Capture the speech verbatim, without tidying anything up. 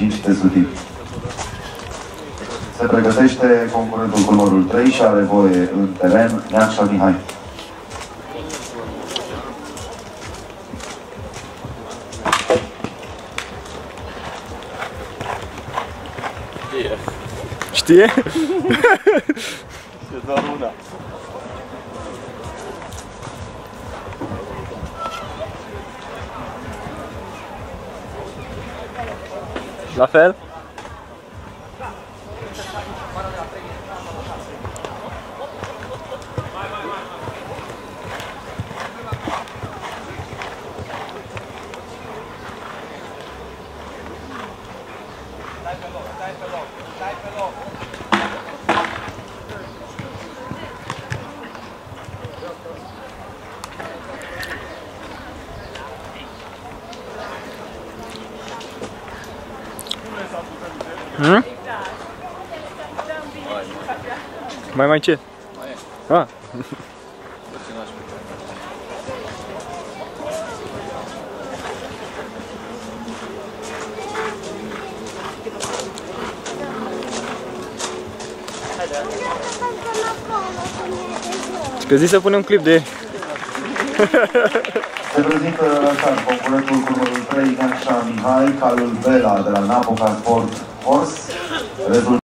cinci de sutit. Se pregătește concurentul cu numărul trei și are voie în teren, Neacșa Mihai. Știe? Știe doar una. La fel? Dai pe loc, dai pe loc, dai pe loc. Hmm? Mai mai ce? Mai e. Ah. Că zi să punem un clip de ei. Se prezintă așa concurentul cu numărul trei, Neacșa Mihai, calul Bela de la Napoca Sport Horse.